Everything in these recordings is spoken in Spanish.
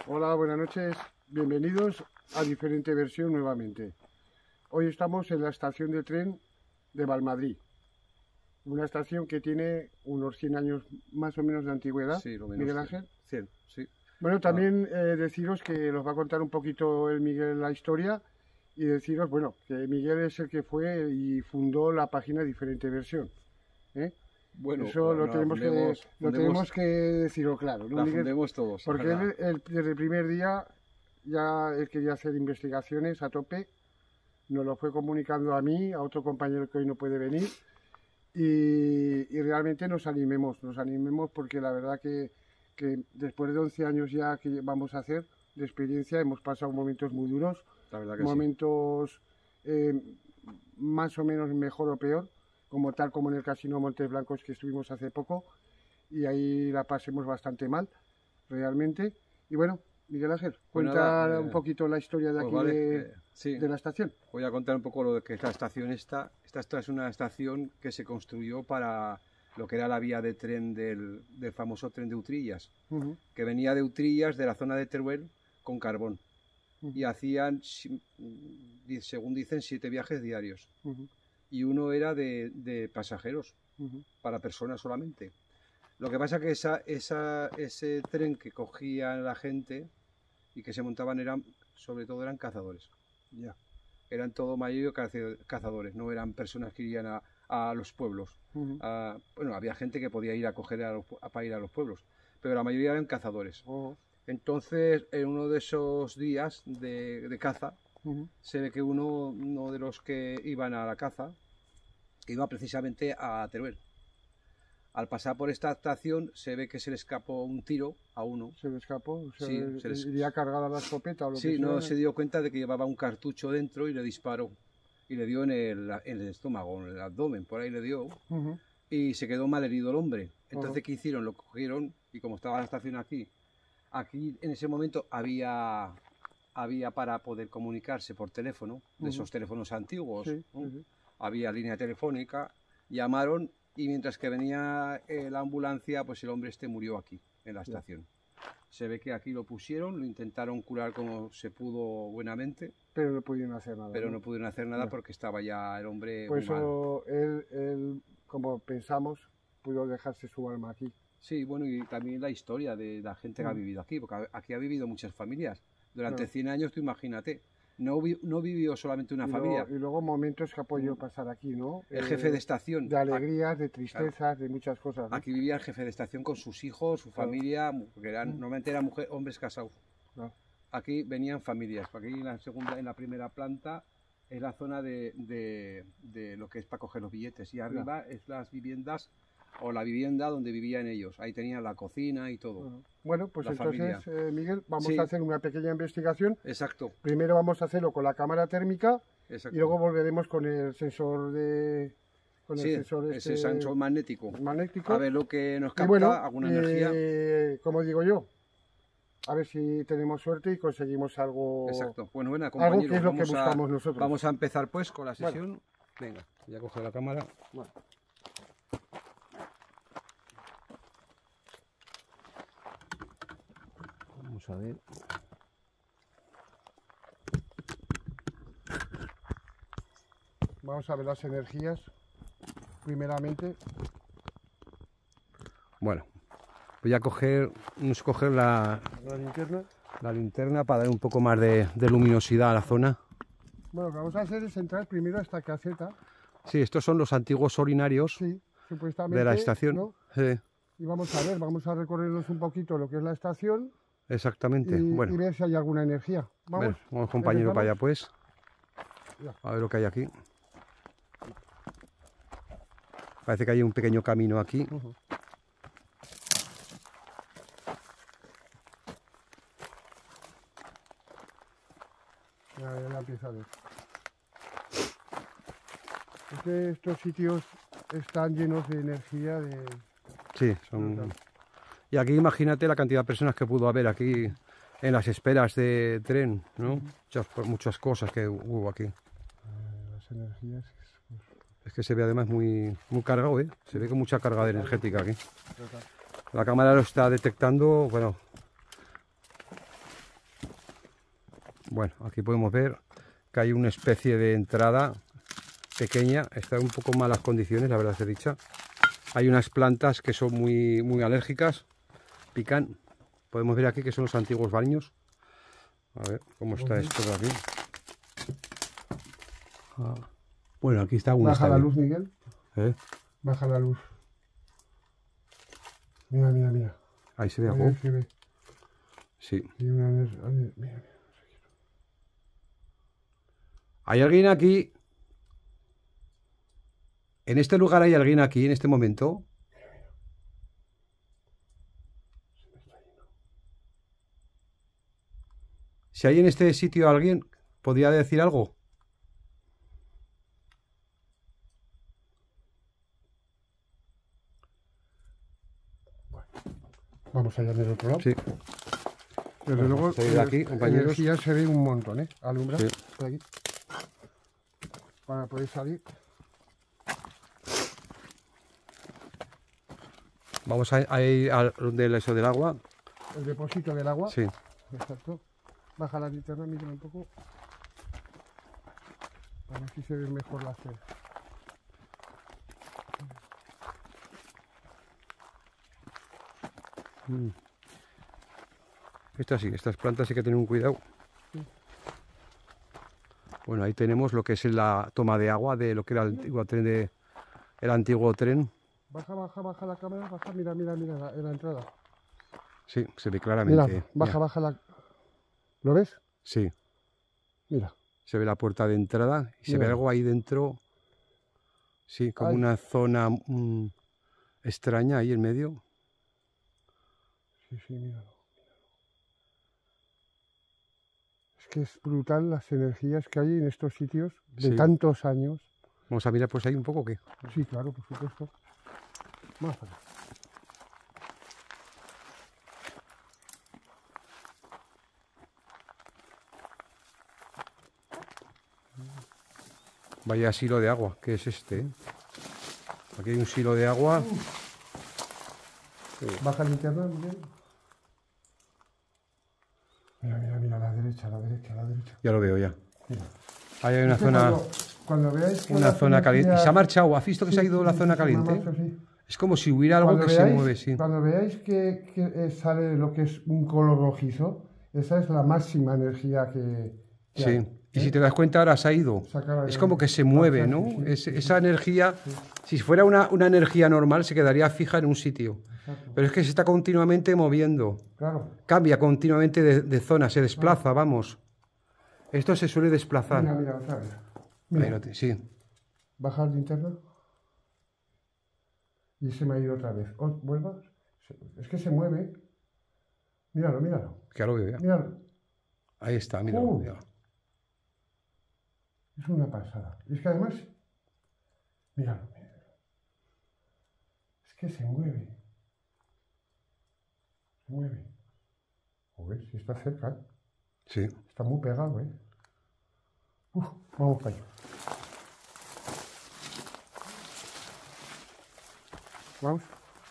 Hola, buenas noches. Bienvenidos a Diferente Versión nuevamente. Hoy estamos en la estación de tren de Valmadrid. Una estación que tiene unos 100 años más o menos de antigüedad. Sí, lo menos. Miguel Ángel. 100, sí. Bueno, también deciros que nos va a contar un poquito el Miguel la historia y deciros, bueno, que Miguel es el que fue y fundó la página Diferente Versión. Bueno, eso lo tenemos que decirlo claro, ¿no, la Miguel? fundemos todos. Porque él, desde el primer día ya él quería hacer investigaciones a tope, nos lo fue comunicando a mí, a otro compañero que hoy no puede venir, y realmente nos animemos porque la verdad que después de 11 años ya que vamos a hacer de experiencia, hemos pasado momentos muy duros, la verdad que momentos más o menos mejor o peor, como en el Casino Montes Blancos que estuvimos hace poco, y ahí la pasemos bastante mal, realmente. Y bueno, Miguel Ángel, cuenta un poquito la historia de aquí, de la estación. Voy a contar un poco lo que es la estación esta. Esta es una estación que se construyó para lo que era la vía de tren del famoso tren de Utrillas, que venía de Utrillas, de la zona de Teruel, con carbón. Y hacían, según dicen, 7 viajes diarios. Y uno era de pasajeros, para personas solamente. Lo que pasa es que ese tren que cogía la gente y que se montaban sobre todo eran cazadores. Ya. Eran todo mayoría cazadores, no eran personas que irían a los pueblos. Bueno, había gente que podía ir a coger para ir a los pueblos, pero la mayoría eran cazadores. Entonces, en uno de esos días de caza, se ve que uno de los que iban a la caza iba precisamente a Teruel. Al pasar por esta estación se ve que se le escapó un tiro a uno. ¿Se le escapó? O sea, sí, ¿iría cargada la escopeta o lo que sea? Sí, no se dio cuenta de que llevaba un cartucho dentro y le disparó. Y le dio en el estómago, en el abdomen, por ahí le dio. Y se quedó mal herido el hombre. Entonces, ¿qué hicieron? Lo cogieron y como estaba la estación aquí en ese momento había para poder comunicarse por teléfono, de esos teléfonos antiguos. Había línea telefónica, llamaron y mientras que venía la ambulancia, pues el hombre murió aquí, en la estación. Se ve que aquí lo pusieron, lo intentaron curar como se pudo buenamente. Pero no pudieron hacer nada. Pero no pudieron hacer nada porque estaba ya el hombre pues muy mal. Él, como pensamos, pudo dejarse su alma aquí. Sí, bueno, y también la historia de la gente que ha vivido aquí, porque aquí ha vivido muchas familias. Durante 100 años, tú imagínate. No vivió solamente una familia. Y luego momentos que ha podido pasar aquí, ¿no? El jefe de estación. De alegrías, de tristezas, de muchas cosas, ¿no? Aquí vivía el jefe de estación con sus hijos, su familia, porque normalmente eran hombres casados. Aquí venían familias. Aquí en la primera planta es la zona de lo que es para coger los billetes. Y arriba es las viviendas o la vivienda donde vivían ellos. Ahí tenían la cocina y todo. Bueno, pues entonces, Miguel, vamos a hacer una pequeña investigación. Exacto. Primero vamos a hacerlo con la cámara térmica. Exacto. Y luego volveremos con el sensor ese sensor magnético. A ver lo que nos capta, bueno, alguna energía. Como digo yo, a ver si tenemos suerte y conseguimos algo. Exacto. Bueno, compañeros, algo que es lo que buscamos nosotros. Vamos a empezar pues con la sesión. Venga, voy a coger la cámara. Vamos a ver. Vamos a ver las energías, primeramente. Bueno, voy a coger la linterna para dar un poco más de luminosidad a la zona. Bueno, lo que vamos a hacer es entrar primero a esta caseta. Sí, estos son los antiguos orinarios de la estación. ¿no? Y vamos a recorrernos un poquito lo que es la estación. Exactamente. Y ver si hay alguna energía. Vamos, compañero, para allá pues. A ver lo que hay aquí. Parece que hay un pequeño camino aquí. Ya la empiezo a ver. Es que estos sitios están llenos de energía. Sí, son... Y aquí imagínate la cantidad de personas que pudo haber aquí en las esperas de tren, ¿no? Muchas cosas que hubo aquí. Las energías... Es que se ve además muy cargado, ¿eh? Se ve con mucha carga energética aquí. La cámara lo está detectando, bueno, Bueno, aquí podemos ver que hay una especie de entrada pequeña. Está en un poco malas condiciones, la verdad se dicha. Hay unas plantas que son muy alérgicas, pican. Podemos ver aquí que son los antiguos baños. A ver cómo está esto de aquí. Bueno, aquí está una. Baja la luz, Miguel. Baja la luz. Mira, mira, mira. Ahí se ve algo. Sí. Mira. ¿Hay alguien aquí? ¿En este lugar hay alguien aquí en este momento? Si hay en este sitio alguien, ¿podría decir algo? Vamos allá del otro lado. Sí. Desde luego, de aquí, compañeros. Energía se ve un montón, ¿eh? Alumbra. Sí. Por aquí. Para poder salir. Vamos a ir al eso del agua. El depósito del agua. Sí. Exacto. Baja la linterna, mira un poco. A ver si se ve mejor la sed. Estas plantas hay que tener un cuidado. Sí. Bueno, ahí tenemos lo que es la toma de agua de lo que era el antiguo tren. Baja la cámara, baja, mira la entrada. Sí, se ve claramente. Mira, baja la... ¿Lo ves? Sí. Mira. Se ve la puerta de entrada y se ve algo ahí dentro. Sí, como una zona extraña ahí en medio. Sí, míralo. Es que es brutal las energías que hay en estos sitios de tantos años. Vamos a mirar pues ahí un poco, ¿qué? Sí, claro, por supuesto. Más allá. Vaya silo de agua, ¿qué es este? Aquí hay un silo de agua. Baja la linterna, Miguel. Mira, a la derecha. Ya lo veo, ya. Mira. Ahí hay una zona... Cuando veáis que una zona caliente. Y se ha marchado, ¿has visto que se ha ido la zona caliente? Es como si hubiera algo que se mueve, sí. Cuando veáis que sale lo que es un color rojizo, esa es la máxima energía que sí. hay. Y si te das cuenta, ahora se ha ido. Es como que se mueve, ¿no? Esa energía, si fuera una energía normal, se quedaría fija en un sitio. Exacto. Pero es que se está continuamente moviendo. Claro. Cambia continuamente de zona, se desplaza, vamos. Esto se suele desplazar. Mira, otra vez. Mira. Sí. Baja la linterna. Y se me ha ido otra vez. ¿Vuelvas? Es que se mueve. Míralo. Ya lo veo, ya. Míralo. Ahí está, míralo. Es una pasada. Y es que además, míralo. Es que se mueve. Joder, si está cerca, ¿eh? Sí. Está muy pegado, ¿eh? Vamos para allá. Vamos.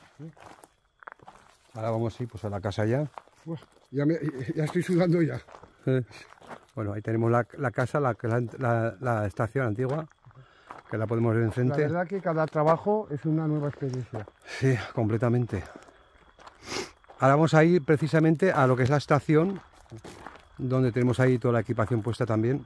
Ahora vamos pues a la casa ya. Ya estoy sudando ya. Bueno, ahí tenemos la casa, la estación antigua, que la podemos ver enfrente. La verdad que cada trabajo es una nueva experiencia. Sí, completamente. Ahora vamos a ir precisamente a lo que es la estación, donde tenemos ahí toda la equipación puesta también.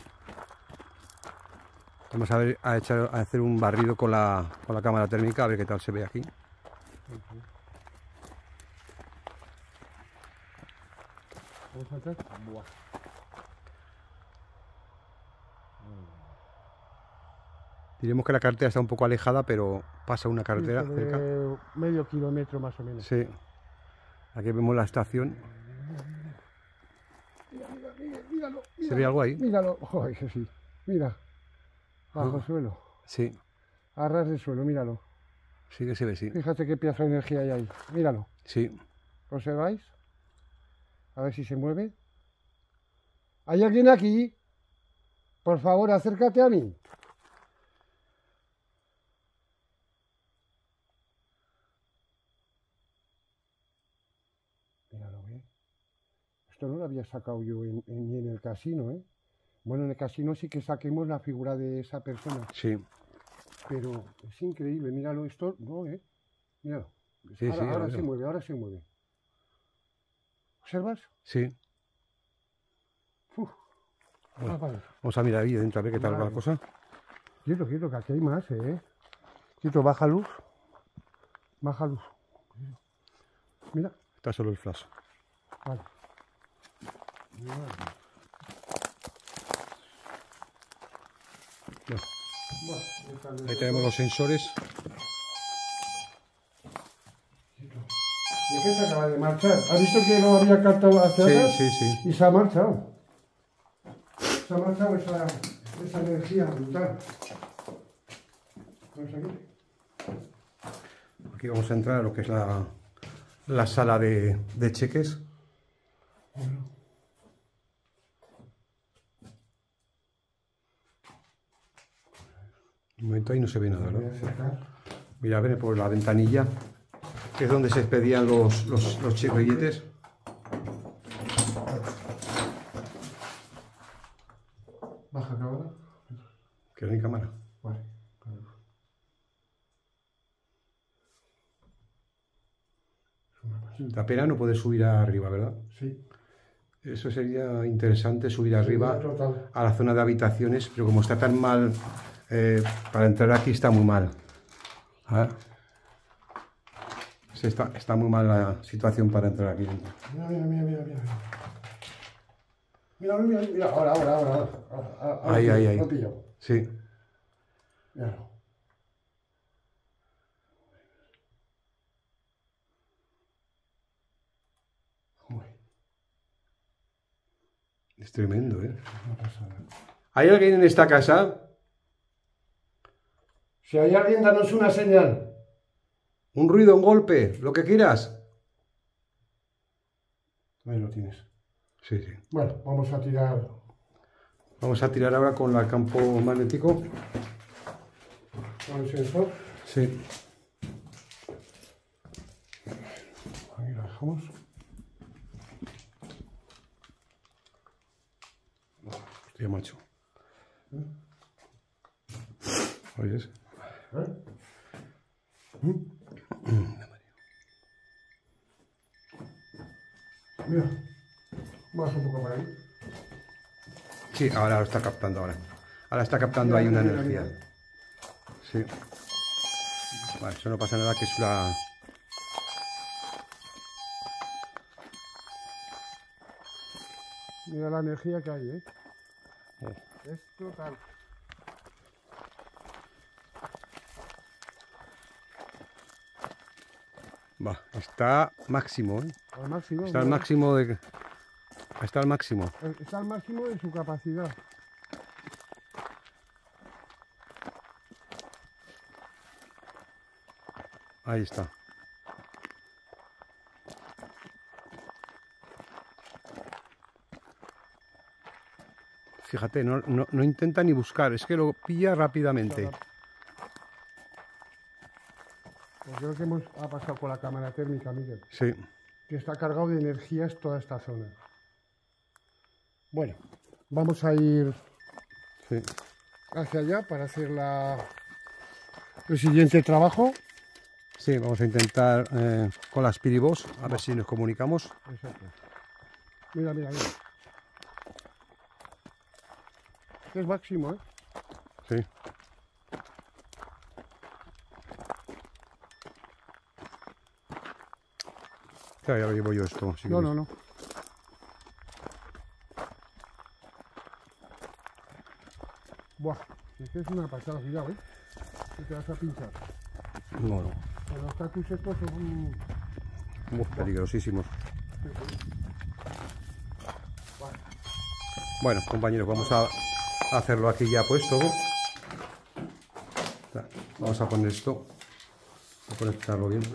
Vamos a hacer un barrido con la cámara térmica, a ver qué tal se ve aquí. Vamos a hacer. Diremos que la carretera está un poco alejada, pero pasa una carretera cerca. Medio kilómetro más o menos. Sí. Aquí vemos la estación. Míralo. ¿Se ve algo ahí? Míralo. Joder, que sí. Mira. Bajo suelo. Sí. A ras de suelo, míralo. Sí que se ve, sí. Fíjate qué pedazo de energía hay ahí. Míralo. Sí. ¿Observáis? A ver si se mueve. ¿Hay alguien aquí? Por favor, acércate a mí. esto no lo había sacado yo ni en el casino, ¿eh? Bueno, en el casino sí que saquemos la figura de esa persona. Sí. Pero es increíble, míralo, esto, no, ¿eh? Míralo. Sí, Ahora se mueve, ahora se mueve. ¿Observas? Sí. Bueno, vamos a mirar ahí dentro a ver qué tal va la cosa. Quieto, que aquí hay más, ¿eh? Quieto, baja luz. Baja luz. Mira. Está solo el flash. Vale. Bueno. Ahí tenemos los sensores. ¿Y qué se acaba de marchar? ¿Has visto que no había captado hacia atrás? Sí. Y se ha marchado. Se ha marchado esa energía brutal. Vamos aquí. Aquí vamos a entrar a lo que es la sala de cheques. Bueno. De momento ahí no se ve nada, ¿no? Mira, ven por la ventanilla, que es donde se expedían los billetes. Baja cámara. Que no hay cámara. Vale. Da pena no poder subir arriba, ¿verdad? Sí. Eso sería interesante, subir arriba total. a la zona de habitaciones, pero como está tan mal, para entrar aquí está muy mal. ¿Ah? Está muy mal la situación para entrar aquí dentro. Mira, ahora. Ahí. Lo pillo. Sí. Míralo. Es tremendo, ¿eh? No pasa nada. ¿Hay alguien en esta casa? Si hay alguien, danos una señal. Un ruido, un golpe, lo que quieras. Ahí lo tienes. Sí. Bueno, vamos a tirar. Vamos a tirar ahora con el campo magnético. Con el sensor. Sí. Aquí lo dejamos. Hostia, macho. ¿Oyes? Mira, más un poco por ahí. Sí, ahora lo está captando ahora. Ahora está captando ahí una energía. Sí. Vale, eso no pasa nada, que es la... Mira la energía que hay, ¿eh? Es total. Va, está máximo, ¿eh? Al máximo. Está al máximo de... Está al máximo. Está al máximo de su capacidad. Ahí está. Fíjate, no intenta ni buscar, es que lo pilla rápidamente. Pues creo que ha pasado con la cámara térmica, Miguel. Sí. Que está cargado de energías toda esta zona. Bueno, vamos a ir hacia allá para hacer el siguiente trabajo. Sí, vamos a intentar con las piribos, a ver si nos comunicamos. Exacto. Mira. Es máximo, ¿eh? Sí. Ya lo llevo yo esto. Si no. Buah, es que es una pasada, cuidado, ¿eh? Que te vas a pinchar. No. Pero los cactus estos son... Muy peligrosísimos. Sí. Bueno, compañeros, vamos a hacerlo aquí ya puesto. Vamos a poner esto. A conectarlo bien.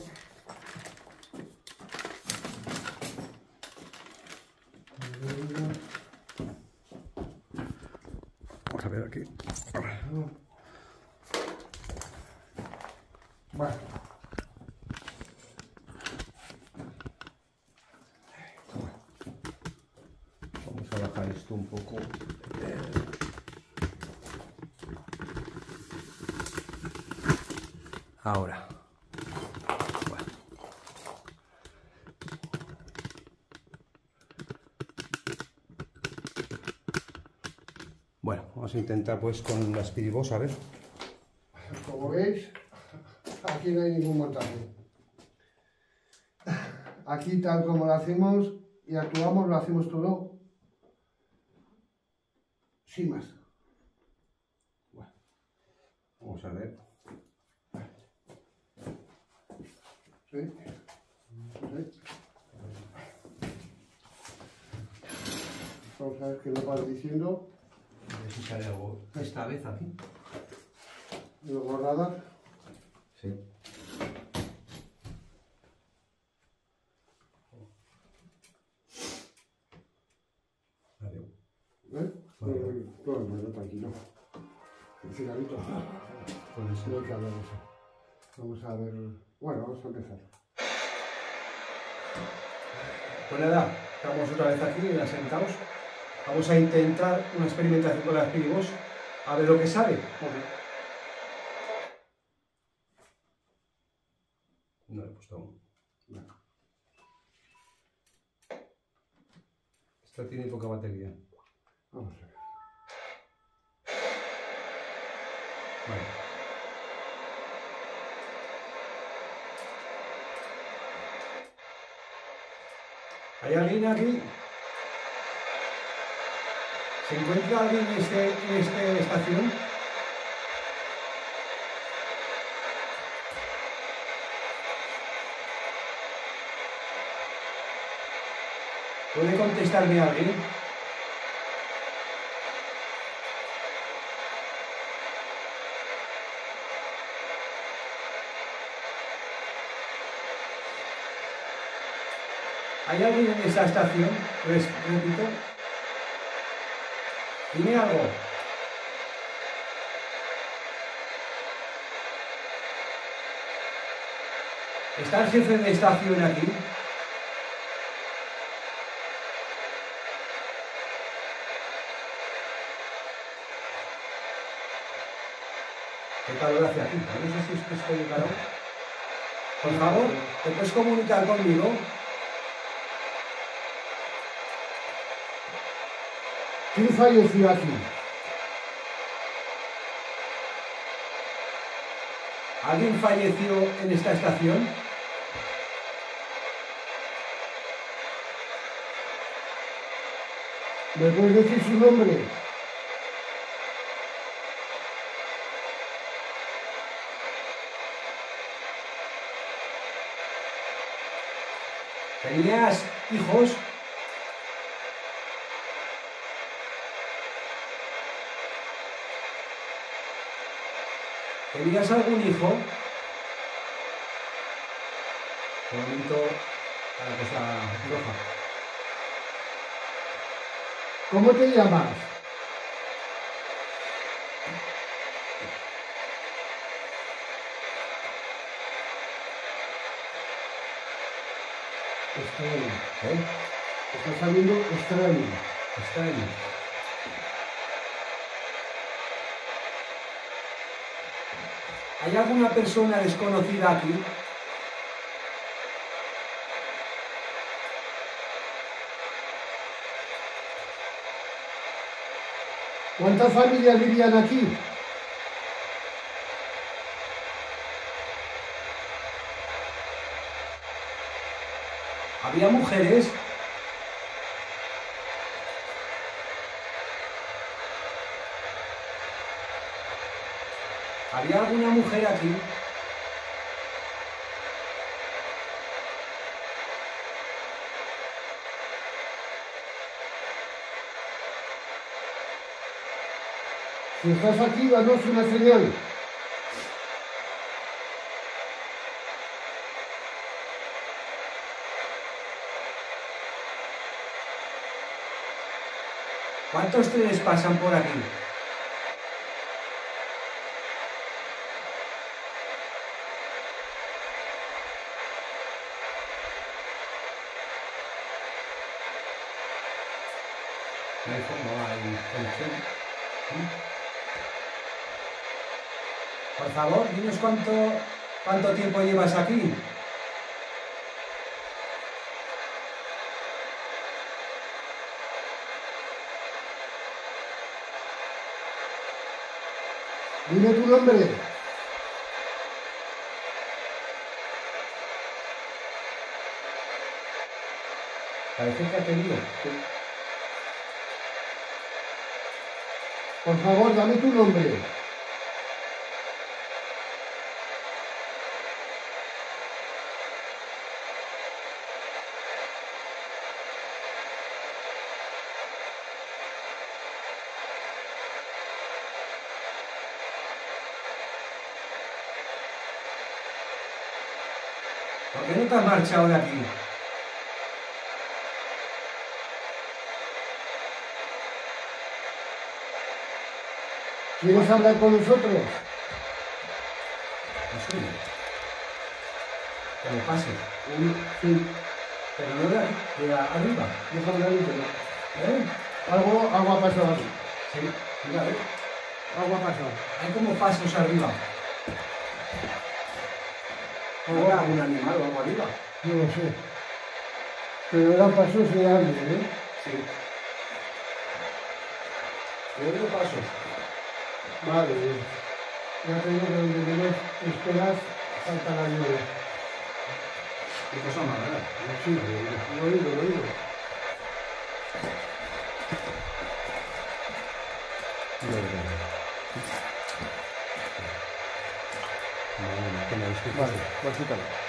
Vamos a ver aquí. Vale. quitar esto un poco. Ahora. Bueno, vamos a intentar pues con la Speedy Boss, a ver. Como veis, aquí no hay ningún montaje. Aquí tal como lo hacemos y actuamos, lo hacemos todo sin más. Bueno, vamos a ver. ¿Sí? ¿Sí? Vamos a ver qué nos vas diciendo. A ver si sale algo esta vez aquí. Luego nada. Sí. Bueno, tranquilo. El cigarrito. Con eso. No hay que hablar de eso. Vamos a ver. Bueno, vamos a empezar. Pues nada, estamos otra vez aquí, sentados. Vamos a intentar una experimentación con la Speedy Boss, a ver lo que sale. No le he puesto aún. Bueno. Esta tiene poca batería. Vamos a ver. Vale. ¿Hay alguien aquí? ¿Se encuentra alguien en esta estación? ¿Puede contestarme alguien? ¿Hay alguien en esta estación? Pues, repito. Dime algo. ¿Está el jefe de estación aquí? ¿Qué calor hace aquí? No sé si es que estoy de calor. Por favor, ¿te puedes comunicar conmigo? ¿Quién falleció aquí? ¿Alguien falleció en esta estación? ¿Me puedes decir su nombre? ¿Tenías hijos? ¿Tenías algún hijo? De momento, la cosa roja. ¿Cómo te llamas? Extraño. Está saliendo extraño. Extraño. ¿Hay alguna persona desconocida aquí? ¿Cuántas familias vivían aquí? ¿Había mujeres? ¿Había alguna mujer aquí? Si estás aquí, danos una señal. ¿Cuántos trenes pasan por aquí? No hay conexión. Por favor, dinos cuánto tiempo llevas aquí. Dime tu nombre. Parece que ha tenido. Por favor, dame tu nombre. ¿Por qué no te has marchado de aquí? ¿Quieres hablar con nosotros? Así. Que lo pases. Sí. Pero no de aquí, de arriba. Déjame la luz. ¿Eh? Algo ha pasado aquí. Sí, mira, ¿ves? Algo ha pasado. Hay como pasos arriba. ¿Habrá un animal o algo arriba? No lo sé. Pero eran pasos de alguien, ¿eh? Sí. Yo oigo pasos. Vale. Ya te digo que donde menos esperas falta la lluvia. Qué cosa más rara. Sí, lo oigo. Vale, pues quítalo.